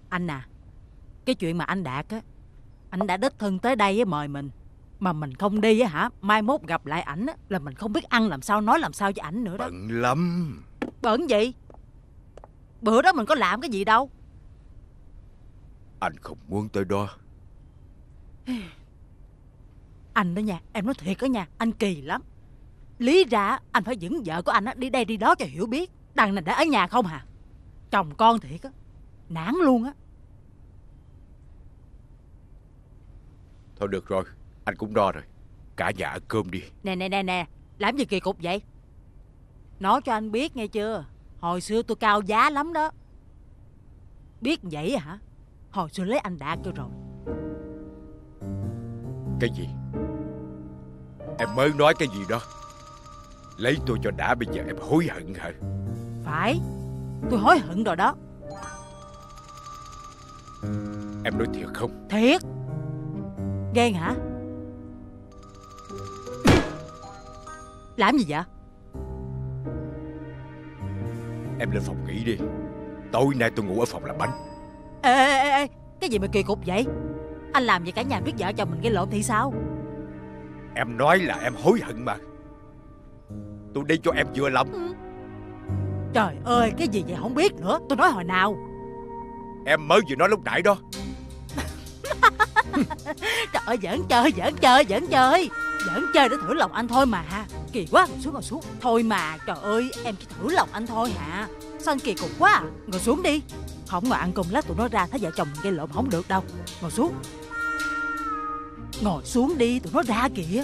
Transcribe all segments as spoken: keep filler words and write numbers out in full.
Anh à, cái chuyện mà anh Đạt á, anh đã đích thân tới đây với mời mình, mà mình không đi á hả, mai mốt gặp lại ảnh á là mình không biết ăn làm sao, nói làm sao với ảnh nữa đó. Bận lắm. Bận gì? Bữa đó mình có làm cái gì đâu. Anh không muốn tới đó. Anh đó nha, em nói thiệt đó nha, anh kỳ lắm. Lý ra anh phải dẫn vợ của anh á đi đây đi đó cho hiểu biết. Đằng này đã ở nhà không hả? Chồng con thiệt á, nản luôn á. Thôi được rồi, anh cũng no rồi. Cả nhà ăn cơm đi. Nè nè nè nè, làm gì kỳ cục vậy? Nói cho anh biết nghe chưa, hồi xưa tôi cao giá lắm đó. Biết vậy hả? Hồi xưa lấy anh Đạt cho rồi. Cái gì? Em mới nói cái gì đó? Lấy tôi cho đã, bây giờ em hối hận hả? Phải, tôi hối hận rồi đó. Em nói thiệt không? Thiệt. Ghen hả? Làm gì vậy? Em lên phòng nghỉ đi. Tối nay tôi ngủ ở phòng làm bánh. Ê ê ê ê, cái gì mà kỳ cục vậy? Anh làm vậy cả nhà biết vợ chồng mình gây lộn thì sao? Em nói là em hối hận mà. Tôi đi cho em vừa lòng. Ừ. Trời ơi, cái gì vậy không biết nữa. Tôi nói hồi nào? Em mới vừa nói lúc nãy đó. Trời ơi, giỡn chơi, giỡn chơi, giỡn chơi. Giỡn chơi để thử lòng anh thôi mà. Kỳ quá, ngồi xuống, ngồi xuống. Thôi mà, trời ơi, em chỉ thử lòng anh thôi hả? Sao anh kỳ cục quá à? Ngồi xuống đi. Không ngồi ăn cơm lát tụi nó ra thấy vợ chồng mình gây lộn không được đâu. Ngồi xuống. Ngồi xuống đi, tụi nó ra kìa.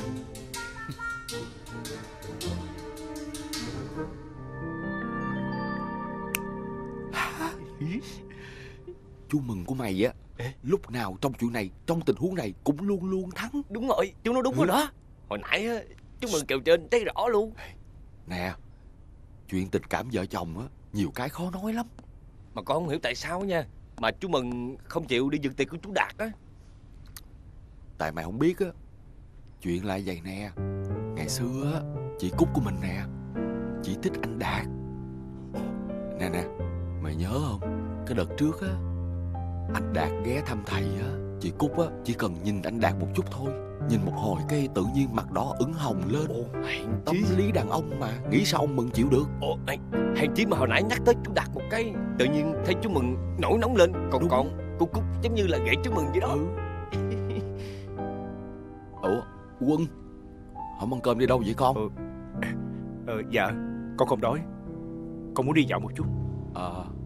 Chú Mừng của mày á, lúc nào trong chuyện này, trong tình huống này cũng luôn luôn thắng. Đúng rồi, chú nói đúng ừ. rồi đó. Hồi nãy á, chú Mừng kèo trên thấy rõ luôn. Nè, chuyện tình cảm vợ chồng á, nhiều cái khó nói lắm. Mà con không hiểu tại sao nha, mà chú Mừng không chịu đi giật tiền của chú Đạt á. Tại mày không biết á, chuyện là vậy nè. Ngày xưa á, chị Cúc của mình nè, chị thích anh Đạt. Nè nè, mày nhớ không? Cái đợt trước á, anh Đạt ghé thăm thầy á, chị Cúc á chỉ cần nhìn anh Đạt một chút thôi, nhìn một hồi cái tự nhiên mặt đỏ ửng hồng lên. Ồ, tâm lý đàn ông mà, nghĩ sao ông Mừng chịu được. Ồ, hèn chi mà hồi nãy nhắc tới chú Đạt một cái, tự nhiên thấy chú Mừng nổi nóng lên. Còn Đúng. còn cô Cúc giống như là ghệ chú Mừng vậy đó. Ừ. Ủa, Quân, không ăn cơm đi đâu vậy con? Ừ. Ờ, dạ, con không đói. Con muốn đi dạo một chút. Ờ. À.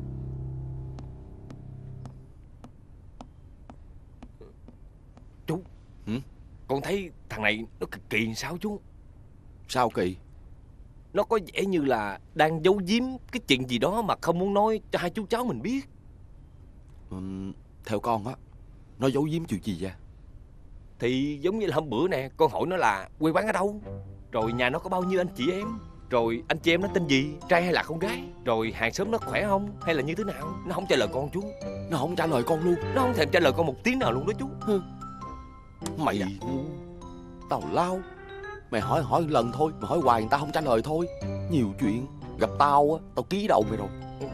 Chú, ừ? Con thấy thằng này nó cực kỳ sao chú? Sao kỳ? Nó có vẻ như là đang giấu giếm cái chuyện gì đó mà không muốn nói cho hai chú cháu mình biết. ừ, Theo con á, nó giấu giếm chuyện gì vậy? Thì giống như là hôm bữa nè, con hỏi nó là quê quán ở đâu, rồi nhà nó có bao nhiêu anh chị em, rồi anh chị em nó tên gì, trai hay là con gái, rồi hàng xóm nó khỏe không hay là như thế nào. Nó không trả lời con chú. Nó không trả lời con luôn? Nó không thèm trả lời con một tiếng nào luôn đó chú. Hừ. Mày dạ. Tào lao. Mày hỏi hỏi lần thôi, mày hỏi hoài người ta không trả lời thôi. Nhiều chuyện. Gặp tao á, tao ký đầu mày rồi.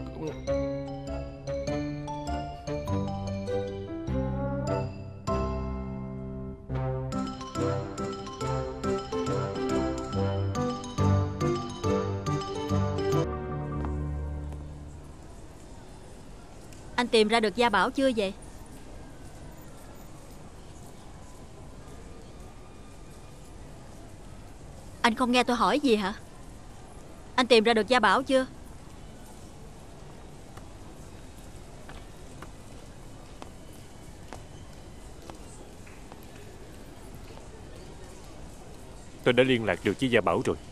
Anh tìm ra được Gia Bảo chưa vậy? Anh không nghe tôi hỏi gì hả? Anh tìm ra được Gia Bảo chưa? Tôi đã liên lạc được với Gia Bảo rồi.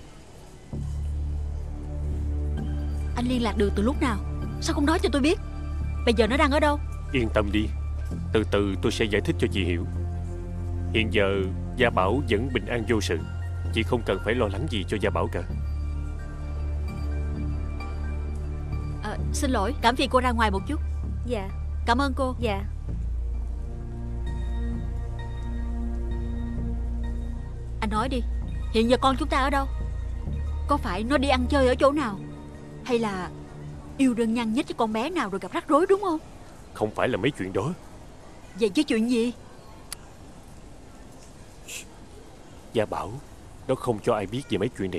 Anh liên lạc được từ lúc nào? Sao không nói cho tôi biết? Bây giờ nó đang ở đâu? Yên tâm đi, từ từ tôi sẽ giải thích cho chị hiểu. Hiện giờ Gia Bảo vẫn bình an vô sự. Chị không cần phải lo lắng gì cho Gia Bảo cả. À, xin lỗi, cảm phiền cô ra ngoài một chút. Dạ. Cảm ơn cô. Dạ. Anh nói đi, hiện giờ con chúng ta ở đâu? Có phải nó đi ăn chơi ở chỗ nào, hay là yêu đơn nhăn nhít với con bé nào rồi gặp rắc rối đúng không? Không phải là mấy chuyện đó. Vậy chứ chuyện gì? Gia bảo nó không cho ai biết về mấy chuyện này.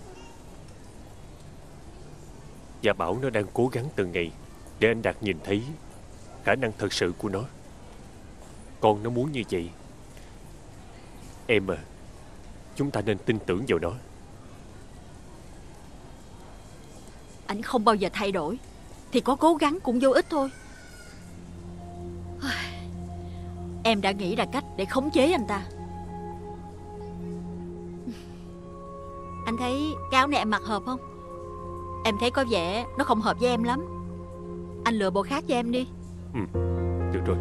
Gia bảo nó đang cố gắng từng ngày để anh Đạt nhìn thấy khả năng thật sự của nó. Con nó muốn như vậy. Em à, chúng ta nên tin tưởng vào nó. Anh không bao giờ thay đổi, thì có cố gắng cũng vô ích thôi. Em đã nghĩ ra cách để khống chế anh ta. Anh thấy cái áo này em mặc hợp không? Em thấy có vẻ nó không hợp với em lắm. Anh lựa bộ khác cho em đi. Ừ, được rồi.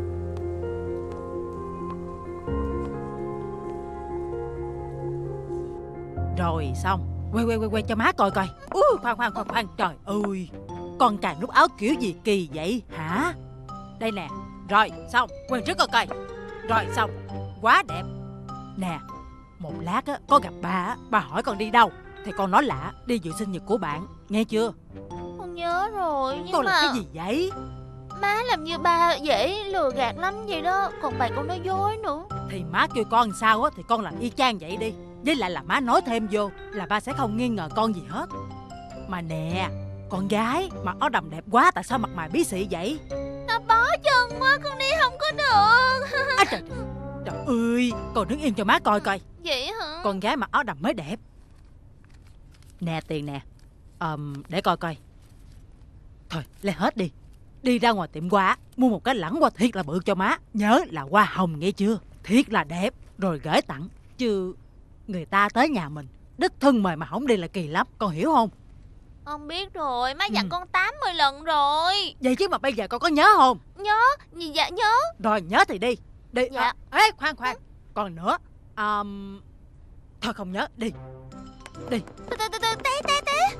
Rồi xong. Quay quay quay quay cho má coi coi. Ui, khoan khoan khoan khoan. Trời ơi, con cài nút áo kiểu gì kỳ vậy hả? Đây nè. Rồi xong. Quay trước coi coi. Rồi xong. Quá đẹp. Nè, một lát á, có gặp ba á, ba hỏi con đi đâu thì con nói lạ đi dự sinh nhật của bạn. Nghe chưa? Con nhớ rồi. Nhưng Con mà làm cái gì vậy? má làm như ba dễ lừa gạt lắm vậy đó. Còn bạn con nói dối nữa. Thì má kêu con sao á thì con làm y chang vậy đi. Với lại là má nói thêm vô là ba sẽ không nghi ngờ con gì hết. Mà nè, con gái mà áo đầm đẹp quá, tại sao mặt mày bí xị vậy? Nó bó chân quá, con đi không có được. À, trời, trời ơi, con đứng yên cho má coi coi. Vậy hả? Con gái mặc áo đầm mới đẹp. Nè tiền nè. um, Để coi coi. Thôi lấy hết đi. Đi ra ngoài tiệm hoa mua một cái lẵng hoa thiệt là bự cho má. Nhớ là hoa hồng nghe chưa? Thiệt là đẹp. Rồi gửi tặng. Chứ người ta tới nhà mình đích thân mời mà không đi là kỳ lắm. Con hiểu không? Con biết rồi. Má dặn Ừ. con tám mươi lần rồi. Vậy chứ mà bây giờ con có nhớ không? Nhớ. Dạ nhớ. Rồi nhớ thì đi. Đi. Dạ. À, ê khoan khoan. Còn nữa. um, Thôi không nhớ. Đi. Đi. Từ từ từ từ té té té.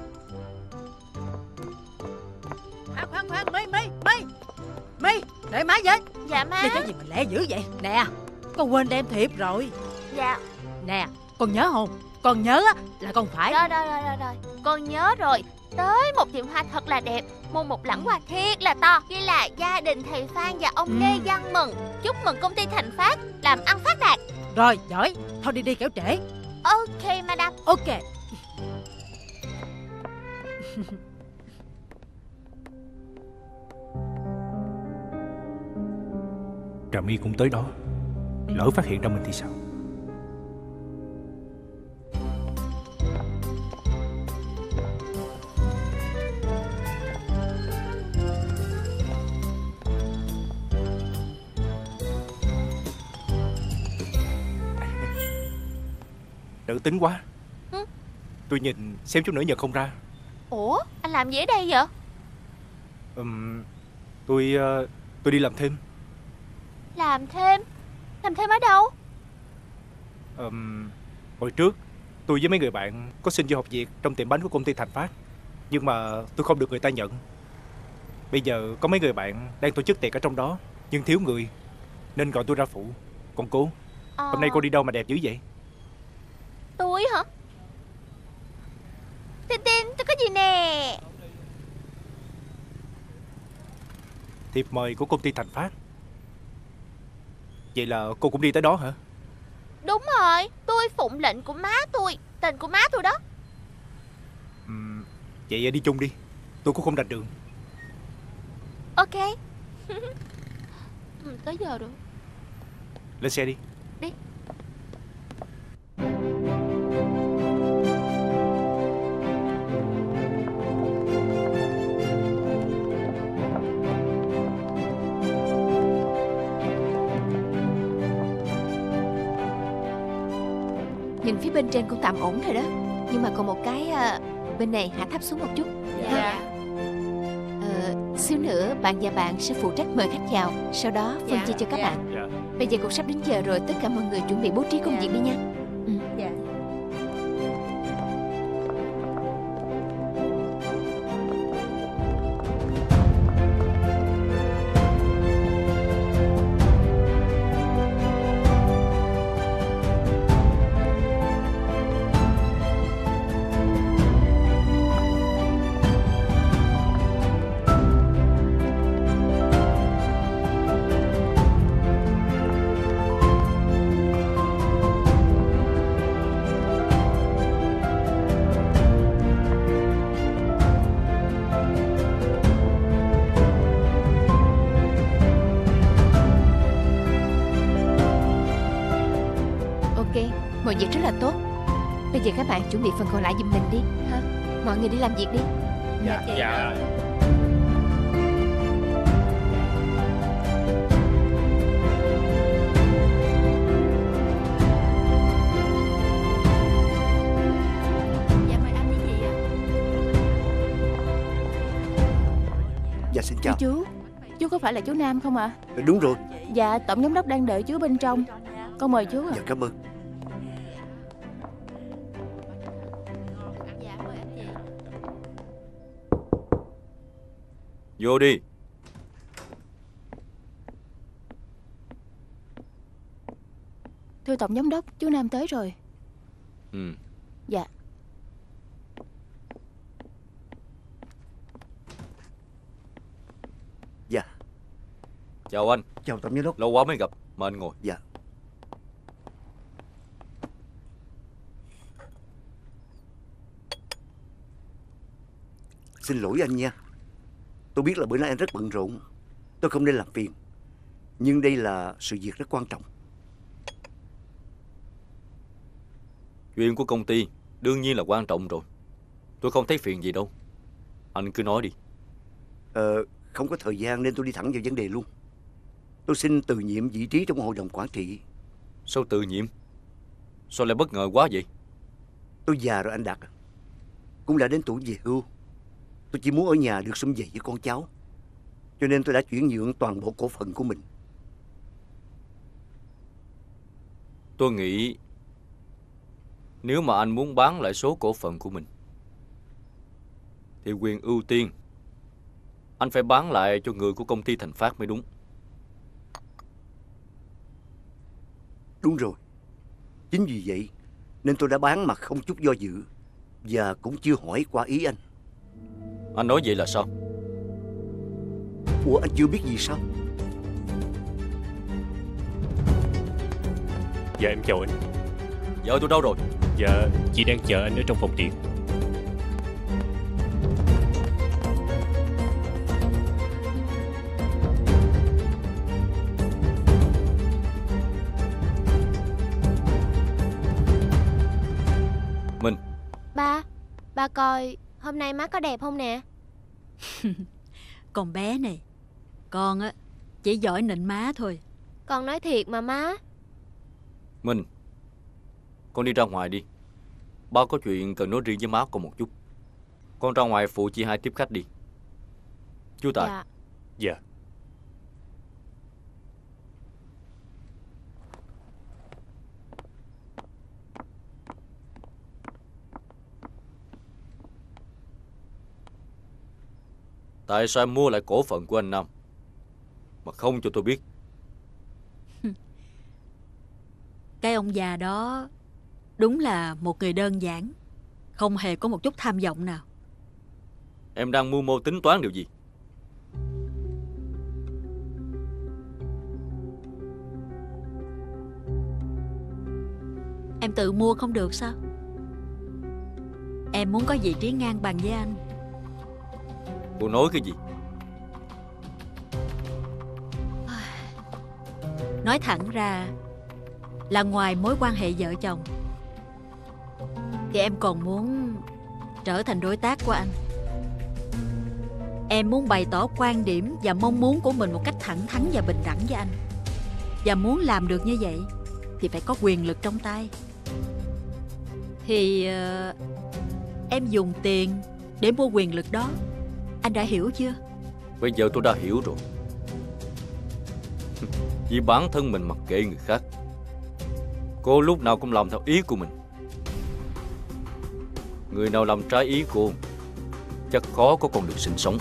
À, khoan khoan. My My My My để má với. Dạ má. Đi cái gì mà lẹ dữ vậy? Nè, con quên đem thiệp rồi. Dạ. Nè, con nhớ không? Con nhớ á là con phải. Rồi rồi rồi rồi rồi. Con nhớ rồi. Tới một tiệm hoa thật là đẹp, mua một lẵng hoa thiệt là to, ghi là gia đình thầy Phan và ông Ừ. Lê Văn Mừng chúc mừng công ty Thành Phát làm ăn phát đạt. Rồi, giỏi. Thôi đi đi kẻo trễ. Ok madam. Ok. Trà My cũng tới đó. Lỡ phát hiện ra mình thì sao? Tự tính quá. Ừ? Tôi nhìn xem chút nữa nhận không ra. Ủa, anh làm gì ở đây vậy? Ừm, tôi ờ, tôi đi làm thêm. Làm thêm? Làm thêm ở đâu? Ừm, hồi trước tôi với mấy người bạn có xin vô học việc trong tiệm bánh của công ty Thành Phát, nhưng mà tôi không được người ta nhận. Bây giờ có mấy người bạn đang tổ chức tiệc ở trong đó, nhưng thiếu người nên gọi tôi ra phụ. Còn cô, Ờ, hôm nay cô đi đâu mà đẹp dữ vậy? Tôi hả? Tin tin, tôi có gì nè. Thiệp mời của công ty Thành Phát. Vậy là cô cũng đi tới đó hả? Đúng rồi, tôi phụng lệnh của má tôi, tình của má tôi đó. Ừm, vậy đi chung đi, tôi cũng không rành đường. Ok. Ừ, tới giờ rồi. Lên xe đi. Đi. Nhìn phía bên trên cũng tạm ổn rồi đó. Nhưng mà còn một cái à, bên này hạ thấp xuống một chút. Dạ. Ờ, xíu nữa bạn và bạn sẽ phụ trách mời khách vào, sau đó phân Dạ. chia cho các Dạ. bạn. Dạ. Bây giờ cũng sắp đến giờ rồi, tất cả mọi người chuẩn bị bố trí công Dạ. việc đi nha. Dạ. mọi việc rất là tốt. Bây giờ các bạn chuẩn bị phần còn lại giùm mình đi ha. Mọi người đi làm việc đi. Dạ, dạ. Dạ mời anh với chị ạ. Dạ xin Thưa chào. chú, chú có phải là chú Nam không ạ? À? Đúng rồi. Dạ, tổng giám đốc đang đợi chú bên trong. Con mời chú ạ. Dạ cảm ơn. Dạ mời anh chị. Vô đi. Thưa tổng giám đốc, chú Nam tới rồi. Ừ. Dạ. Dạ. Chào anh. Chào tổng giám đốc. Lâu quá mới gặp. Mời anh ngồi. Dạ. Xin lỗi anh nha. Tôi biết là bữa nay anh rất bận rộn. Tôi không nên làm phiền. Nhưng đây là sự việc rất quan trọng. Chuyện của công ty đương nhiên là quan trọng rồi. Tôi không thấy phiền gì đâu. Anh cứ nói đi. Ờ, không có thời gian nên tôi đi thẳng vào vấn đề luôn. Tôi xin từ nhiệm vị trí trong hội đồng quản trị. Sao từ nhiệm? Sao lại bất ngờ quá vậy? Tôi già rồi anh Đạt. Cũng đã đến tuổi về hưu. Tôi chỉ muốn ở nhà được sum vầy với con cháu. Cho nên tôi đã chuyển nhượng toàn bộ cổ phần của mình. Tôi nghĩ nếu mà anh muốn bán lại số cổ phần của mình thì quyền ưu tiên anh phải bán lại cho người của công ty Thành Phát mới đúng. Đúng rồi. Chính vì vậy nên tôi đã bán mà không chút do dự. Và cũng chưa hỏi qua ý anh. Anh nói vậy là sao? Ủa anh chưa biết gì sao? Dạ em chào anh. Vợ tôi đâu rồi? Dạ chị đang chờ anh ở trong phòng điện. Minh. Ba, ba coi hôm nay má có đẹp không nè? Con bé này, con á chỉ giỏi nịnh má thôi. Con nói thiệt mà má. Minh, con đi ra ngoài đi. Ba có chuyện cần nói riêng với má con một chút. Con ra ngoài phụ chị hai tiếp khách đi. Chú Tài. Dạ. Dạ. Tại sao em mua lại cổ phần của anh Nam mà không cho tôi biết? Cái ông già đó đúng là một người đơn giản, không hề có một chút tham vọng nào. Em đang mưu mô tính toán điều gì? Em tự mua không được sao? Em muốn có vị trí ngang bằng với anh. Cô nói cái gì? Nói thẳng ra là ngoài mối quan hệ vợ chồng thì em còn muốn trở thành đối tác của anh. Em muốn bày tỏ quan điểm và mong muốn của mình một cách thẳng thắn và bình đẳng với anh. Và muốn làm được như vậy thì phải có quyền lực trong tay. Thì uh, em dùng tiền để mua quyền lực đó. Anh đã hiểu chưa? Bây giờ tôi đã hiểu rồi. Vì bản thân mình mặc kệ người khác, cô lúc nào cũng làm theo ý của mình. Người nào làm trái ý cô chắc khó có con đường sinh sống.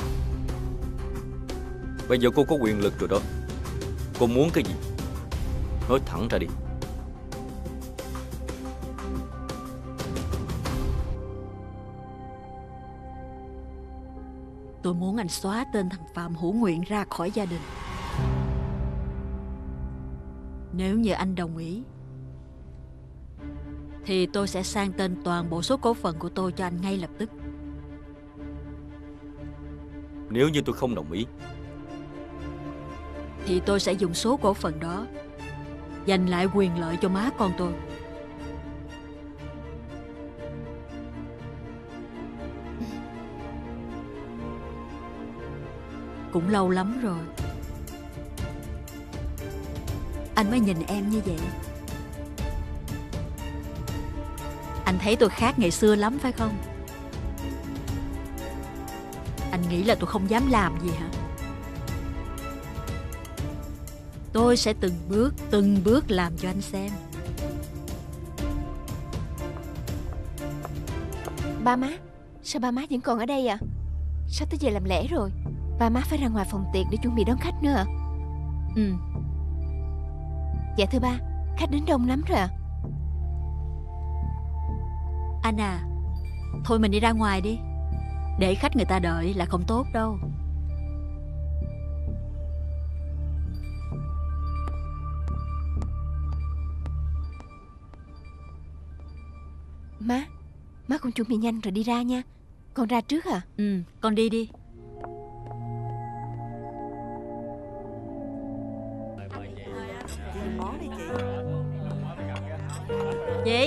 Bây giờ cô có quyền lực rồi đó. Cô muốn cái gì? Nói thẳng ra đi. Tôi muốn anh xóa tên thằng Phạm Hữu Nguyện ra khỏi gia đình. Nếu như anh đồng ý thì tôi sẽ sang tên toàn bộ số cổ phần của tôi cho anh ngay lập tức. Nếu như tôi không đồng ý thì tôi sẽ dùng số cổ phần đó giành lại quyền lợi cho má con tôi. Cũng lâu lắm rồi anh mới nhìn em như vậy. Anh thấy tôi khác ngày xưa lắm phải không? Anh nghĩ là tôi không dám làm gì hả? Tôi sẽ từng bước, từng bước làm cho anh xem. Ba má, sao ba má vẫn còn ở đây à? Sao tới giờ làm lễ rồi? Ba má phải ra ngoài phòng tiệc để chuẩn bị đón khách nữa à? Ừ. Dạ thưa ba, khách đến đông lắm rồi ạ. Anh à, thôi mình đi ra ngoài đi. Để khách người ta đợi là không tốt đâu. Má, má con chuẩn bị nhanh rồi đi ra nha. Con ra trước à? Ừ, con đi đi. Chị.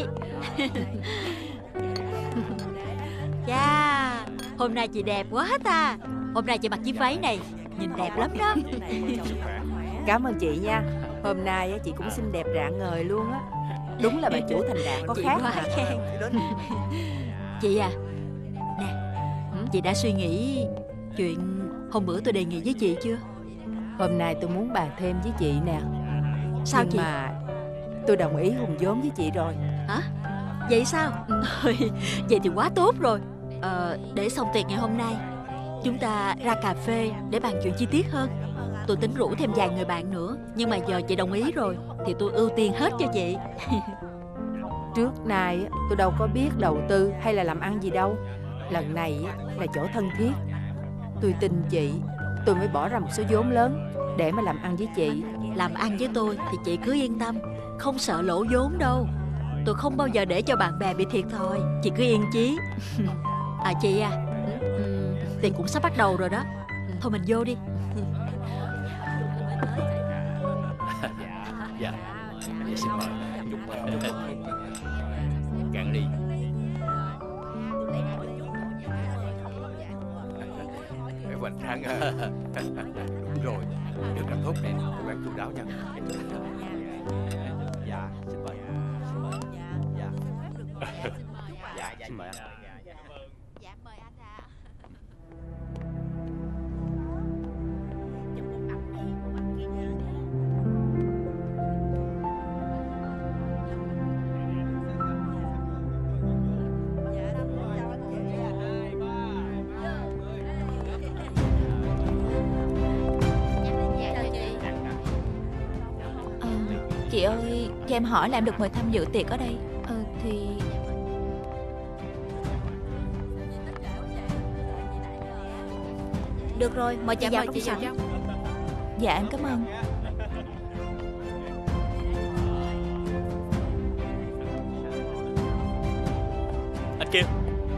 Chà, hôm nay chị đẹp quá ta. Hôm nay chị mặc chiếc váy này nhìn đẹp lắm đó. Cảm ơn chị nha. Hôm nay chị cũng xinh đẹp rạng ngời luôn á. Đúng là bà chủ thành đạt có Chị khác quá mà. khen. Chị à, nè, chị đã suy nghĩ chuyện hôm bữa tôi đề nghị với chị chưa? Hôm nay tôi muốn bàn thêm với chị nè. Sao Nhưng chị? mà tôi đồng ý hùng vốn với chị rồi. Hả? Vậy sao? Ôi, vậy thì quá tốt rồi. Ờ, để xong tiệc ngày hôm nay chúng ta ra cà phê để bàn chuyện chi tiết hơn. Tôi tính rủ thêm vài người bạn nữa, nhưng mà giờ chị đồng ý rồi thì tôi ưu tiên hết cho chị. Trước nay tôi đâu có biết đầu tư hay là làm ăn gì đâu. Lần này là chỗ thân thiết. Tôi tin chị, tôi mới bỏ ra một số vốn lớn để mà làm ăn với chị. Làm ăn với tôi thì chị cứ yên tâm, không sợ lỗ vốn đâu. Tôi không bao giờ để cho bạn bè bị thiệt thòi. Chị cứ yên chí. À chị à, um, tiệc cũng sắp bắt đầu rồi đó. Thôi mình vô đi. Dạ, dạ xin mời. Cạn đi. Mẹ hoành tráng à. Đúng rồi, được làm tốt nè, cố gắng chu đáo nha. Dạ, xin mời. Xin mời. Dạ. Dạ, xin mời anh. Dạ mời anh ạ. Ờ, chị ơi, cho em hỏi là em được mời tham dự tiệc ở đây. Ờ, thì... Được rồi, mời chị vào trong sảnh. Dạ em cảm ơn. Anh kia.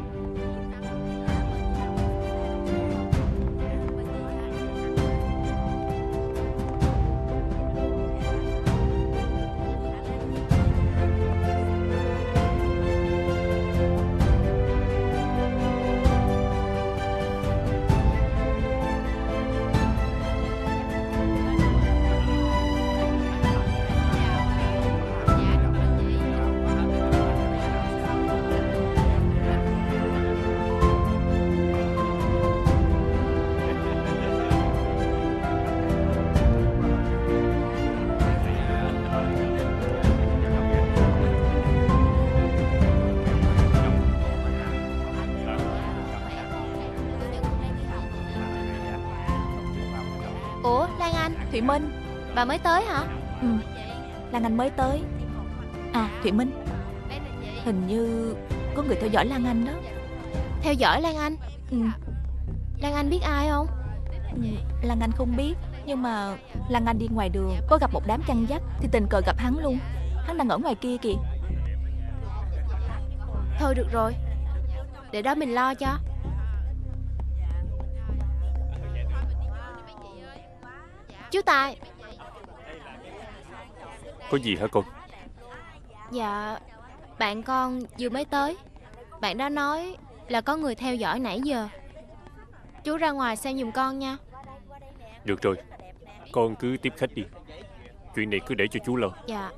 Ủa Lan Anh, Thụy Minh. bà mới tới hả? Ừ, Lan Anh mới tới. À Thụy Minh, hình như có người theo dõi Lan Anh đó. Theo dõi Lan Anh? Ừ. Lan Anh biết ai không? Ừ, Lan Anh không biết. Nhưng mà Lan Anh đi ngoài đường có gặp một đám chăn dắt thì tình cờ gặp hắn luôn. Hắn đang ở ngoài kia kìa. Thôi được rồi, để đó mình lo cho. Chú Tài. Có gì hả con? Dạ, bạn con vừa mới tới. Bạn đó nói là có người theo dõi nãy giờ. Chú ra ngoài xem giùm con nha. Được rồi, con cứ tiếp khách đi. Chuyện này cứ để cho chú lo. Dạ.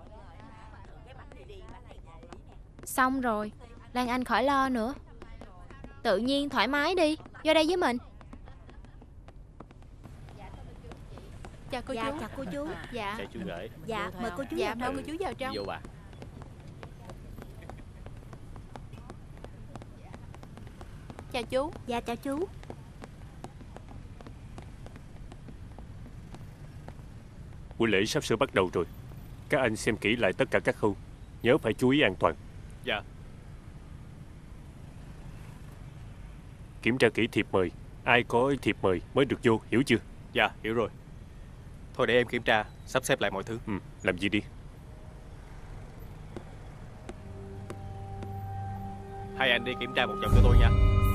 Xong rồi, Lan Anh khỏi lo nữa. Tự nhiên thoải mái đi, vô đây với mình. Chào cô Dạ, chú. chào cô chú. Dạ. Chào chú gửi. Dạ, mời cô chú Dạ, vào mời trong. cô chú vào trong. Vô bà. Chào chú. Dạ, chào chú. Buổi lễ sắp sửa bắt đầu rồi. Các anh xem kỹ lại tất cả các khâu. Nhớ phải chú ý an toàn. Dạ. Kiểm tra kỹ thiệp mời. Ai có thiệp mời mới được vô, hiểu chưa? Dạ, hiểu rồi. Thôi để em kiểm tra, sắp xếp lại mọi thứ. Ừ, làm gì đi. Hai anh đi kiểm tra một vòng cho tôi nha.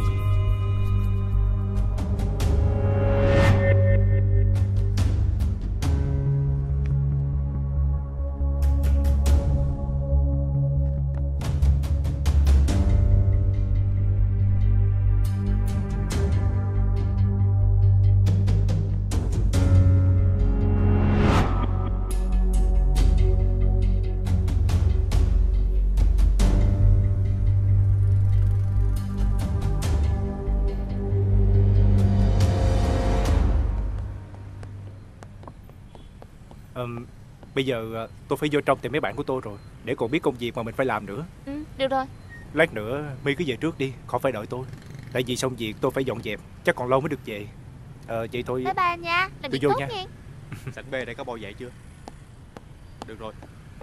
Um, bây giờ tôi phải vô trong tìm mấy bạn của tôi rồi, để còn biết công việc mà mình phải làm nữa. Ừ, được rồi. Lát nữa My cứ về trước đi, khỏi phải đợi tôi. Tại vì xong việc tôi phải dọn dẹp, chắc còn lâu mới được về. Ờ, vậy thôi. Bye bye nha, làm tôi việc vô tốt nha. nha. Sảnh B đây có bao vậy chưa? Được rồi.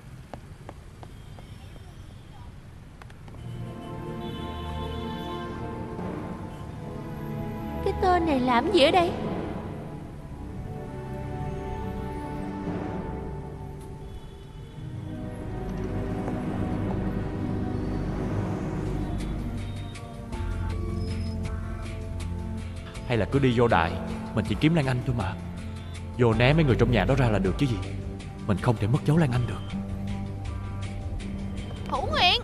Cái tên này làm gì ở đây? Hay là cứ đi vô đại, mình chỉ kiếm Lan Anh thôi mà. Vô né mấy người trong nhà đó ra là được chứ gì. Mình không thể mất dấu Lan Anh được. Hữu Nguyện.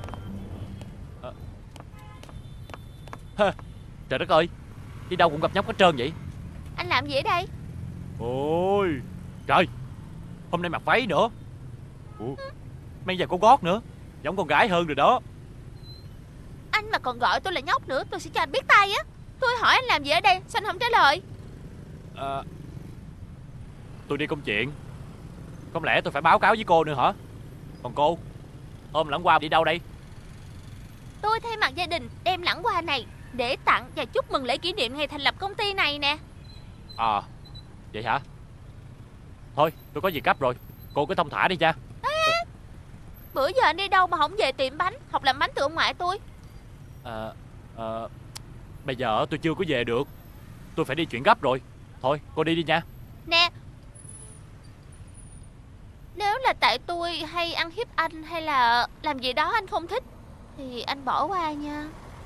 Hơ, trời đất ơi, đi đâu cũng gặp nhóc hết trơn vậy. Anh làm gì ở đây? Ôi trời, hôm nay mặc váy nữa. Ủa, mang giày có gót nữa, giống con gái hơn rồi đó. Anh mà còn gọi tôi là nhóc nữa, tôi sẽ cho anh biết tay á. Tôi hỏi anh làm gì ở đây, sao anh không trả lời? À, tôi đi công chuyện. Không lẽ tôi phải báo cáo với cô nữa hả? Còn cô, hôm lẵng qua đi đâu đây? Tôi thay mặt gia đình đem lẵng hoa này để tặng và chúc mừng lễ kỷ niệm ngày thành lập công ty này nè. À, vậy hả? Thôi, tôi có việc gấp rồi, cô cứ thông thả đi cha. Ê, bữa giờ anh đi đâu mà không về tiệm bánh học làm bánh từ ông ngoại tôi? À, à, bây giờ tôi chưa có về được. Tôi phải đi chuyện gấp rồi. Thôi, cô đi đi nha. Nè, nếu là tại tôi hay ăn hiếp anh hay là làm gì đó anh không thích thì anh bỏ qua nha.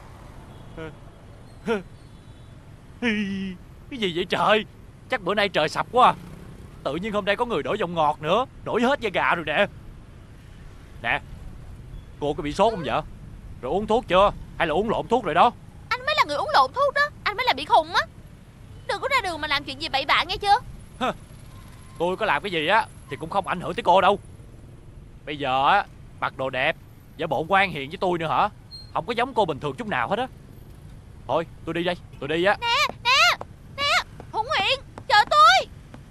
Cái gì vậy trời? Chắc bữa nay trời sập quá à. Tự nhiên hôm nay có người đổ giọng ngọt nữa, nổi hết da gà rồi nè. Nè, cô có bị sốt không vậy? Rồi uống thuốc chưa? Hay là uống lộn thuốc rồi đó? Anh mới là người uống lộn thuốc đó. Anh mới là bị khùng á. Đừng có ra đường mà làm chuyện gì bậy bạ nghe chưa? Tôi có làm cái gì á thì cũng không ảnh hưởng tới cô đâu. Bây giờ á, mặc đồ đẹp, giả bộ ngoan hiền với tôi nữa hả? Không có giống cô bình thường chút nào hết á. Thôi, tôi đi đây, tôi đi á. Nè, nè, nè, Hữu Nguyện, chờ tôi.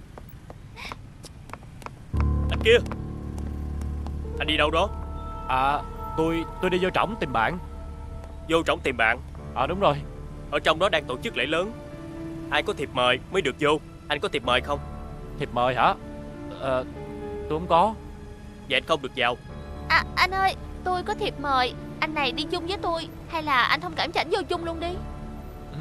Anh kia, anh đi đâu đó? À, tôi tôi đi vô trỏng tìm bạn. Vô trỏng tìm bạn? À đúng rồi. Ở trong đó đang tổ chức lễ lớn, ai có thiệp mời mới được vô. Anh có thiệp mời không? Thiệp mời hả? À, tôi không có. Vậy anh không được vào. À, anh ơi, tôi có thiệp mời. Anh này đi chung với tôi hay là anh thông cảm cho ảnh vô chung luôn đi? Ừ.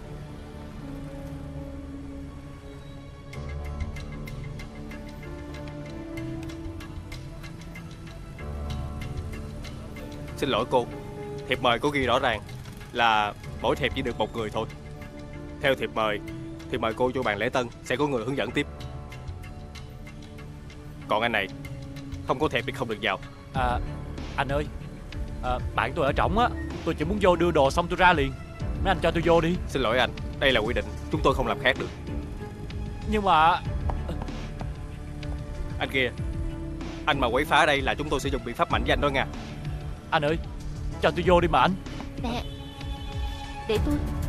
Xin lỗi cô, thiệp mời có ghi rõ ràng là mỗi thiệp chỉ được một người thôi. Theo thiệp mời thì mời cô vô bàn lễ tân, sẽ có người hướng dẫn tiếp. Còn anh này không có thiệp thì không được vào. À, anh ơi, à, bạn tôi ở trỏng á, tôi chỉ muốn vô đưa đồ xong tôi ra liền. Mấy anh cho tôi vô đi. Xin lỗi anh, đây là quy định, chúng tôi không làm khác được. Nhưng mà Anh kìa, anh mà quấy phá ở đây là chúng tôi sẽ dùng biện pháp mạnh với anh thôi nha. Anh ơi, cho tôi vô đi mà anh. Nè, để tôi